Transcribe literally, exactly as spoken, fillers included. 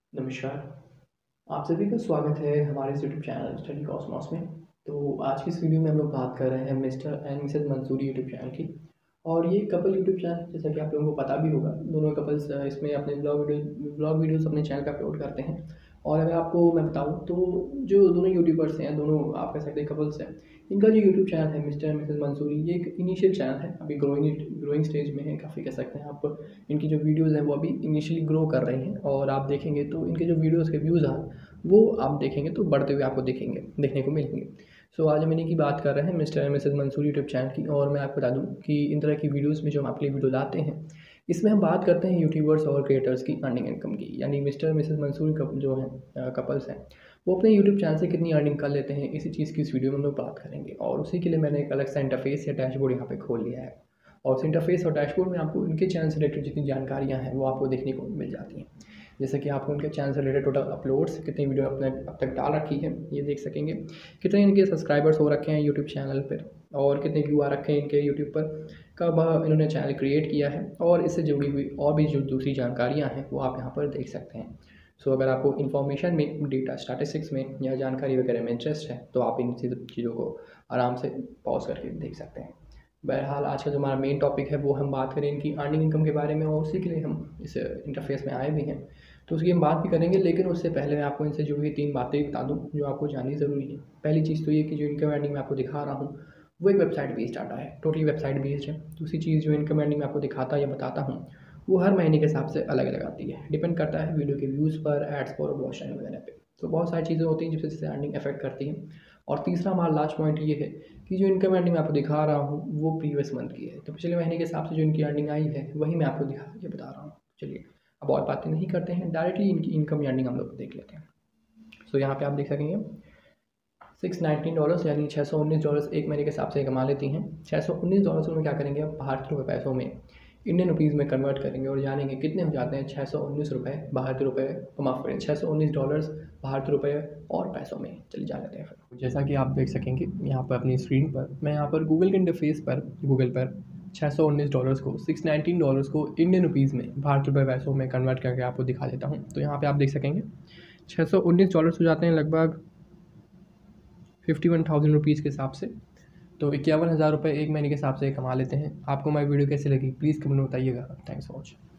नमस्कार। आप सभी का स्वागत है हमारे इस यूट्यूब चैनल स्टडी कॉस्मॉस में। तो आज की इस वीडियो में हम लोग बात कर रहे हैं Mr and Mrs Mansuri YouTube channel की। और ये कपल यूट्यूब चैनल, जैसा कि आप लोगों को पता भी होगा, दोनों कपल्स इसमें अपने ब्लॉग वीडियो ब्लॉग वीडियोस अपने चैनल पर अपलोड करते हैं। और अगर आपको मैं बताऊं तो जो दोनों यूट्यूबर्स हैं, दोनों आप कह सकते हैं कपल्स हैं, इनका जो यूट्यूब चैनल है मिस्टर एंड मिसेस मंसूरी, ये एक इनिशियल चैनल है, अभी ग्रोइंग ग्रोइंग स्टेज में है, काफ़ी कह सकते हैं आप। इनकी जो वीडियोज़ हैं वो अभी इनिशियली ग्रो कर रही हैं, और आप देखेंगे तो इनके जो वीडियोज़ के व्यूज़ हैं वो आप देखेंगे तो बढ़ते हुए आपको देखेंगे देखने को मिलेंगे। सो आज हम इन्हीं की बात कर रहे हैं, Mr and Mrs Mansuri YouTube channel की। और मैं आपको बता दूं कि इन तरह की वीडियोज़ में जो हम आपके लिए वीडियो लाते हैं, इसमें हम बात करते हैं यूट्यूबर्स और क्रिएटर्स की अर्निंग इनकम की। यानी Mr and Mrs Mansuri cup जो हैं कपल्स हैं, वो अपने यूट्यूब चैनल से कितनी अर्निंग कर लेते हैं, इसी चीज़ की इस वीडियो में हम लोग बात करेंगे। और उसी के लिए मैंने एक अलग सा इंटरफेस या डैशबोर्ड यहाँ पे खोल लिया है। और उस इंटरफेस और डैशबोर्ड में आपको इनके चैनल से रिलेटेड जितनी जानकारियाँ हैं वो आपको देखने को मिल जाती हैं। जैसे कि आपको उनके चैनल से रिलेटेड टोटल अपलोड्स, कितनी वीडियो अपने अब तक डाल रखी है ये देख सकेंगे, कितने इनके सब्सक्राइबर्स हो रखे हैं यूट्यूब चैनल पर, और कितने व्यू आ रखे हैं इनके यूट्यूब पर, कब इन्होंने चैनल क्रिएट किया है, और इससे जुड़ी हुई और भी जो दूसरी जानकारियाँ हैं वो आप यहाँ पर देख सकते हैं। सो अगर आपको इन्फॉर्मेशन में, डेटा स्टैटिस्टिक्स में या जानकारी वगैरह में इंटरेस्ट है तो आप इन चीज़ों को आराम से पॉज करके देख सकते हैं। बहरहाल आज का जो हमारा मेन टॉपिक है वो हम बात करें इनकी अर्निंग इनकम के बारे में, और उसी के लिए हम इस इंटरफेस में आए भी हैं, तो उसकी हम बात भी करेंगे। लेकिन उससे पहले मैं आपको इनसे जुड़ी हुई तीन बातें बता दूं जो आपको जाननी ज़रूरी है। पहली चीज़ तो ये कि जो इनकम अर्निंग मैं आपको दिखा रहा हूँ वो एक वेबसाइट बेस्ड डाटा है, टोटली वेबसाइट बेस्ड है। दूसरी चीज़, जो इनकम अर्निंग मैं आपको दिखाता या बताता हूँ वो हर महीने के हिसाब से अलग अलग आती है, डिपेंड करता है वीडियो के व्यूज़ पर, एड्स पर और वॉच टाइम वगैरह पे। तो बहुत सारी चीज़ें होती हैं जिससे अर्निंग अफेक्ट करती हैं। और तीसरा हमारा लास्ट पॉइंट ये है कि जो इनकम अर्निंग मैं आपको दिखा रहा हूँ वो प्रीवियस मंथ की है, तो पिछले महीने के हिसाब से जो इनकी अर्निंग आई है वही मैं आपको दिखा के बता रहा हूँ। चलिए अब और बातें नहीं करते हैं, डायरेक्टली इनकी इनकम अर्निंग हम लोग देख लेते हैं। सो यहाँ पे आप देख सकेंगे सिक्स नाइनटीन डॉलर्स यानी छः सौ उन्नीस डॉलर्स एक महीने के हिसाब से कमा लेती हैं। छः सौ उन्नीस डॉलर्स में क्या करेंगे, अब भारतीय रुपये पैसों में इंडियन रुपीज़ में कन्वर्ट करेंगे और जानेंगे कितने हो जाते हैं छः सौ उन्नीस रुपये भारतीय रुपये, माफ़ करें छः सौ उन्नीस डॉलर्स भारतीय रुपये और पैसों में। चलिए जान लेते हैं फिर। जैसा कि आप देख सकेंगे यहाँ पर अपनी स्क्रीन पर, मैं यहाँ पर गूगल के इंटरफेस पर गूगल पर छः सौ उन्नीस डॉलर्स को, सिक्स नाइनटीन डॉलर्स को इंडियन रुपीज़ में भारतीय रुपये पैसों में कन्वर्ट करके आपको दिखा देता हूँ। तो यहाँ पर आप देख सकेंगे छः सौ उन्नीस डॉलर्स हो जाते हैं लगभग फिफ्टी वन थाउजेंड रुपीज़ के हिसाब से। तो इक्यावन हज़ार रुपये एक महीने के हिसाब से कमा लेते हैं। आपको हमारी वीडियो कैसी लगी प्लीज़ कमेंट में बताइएगा। Thanks for watching.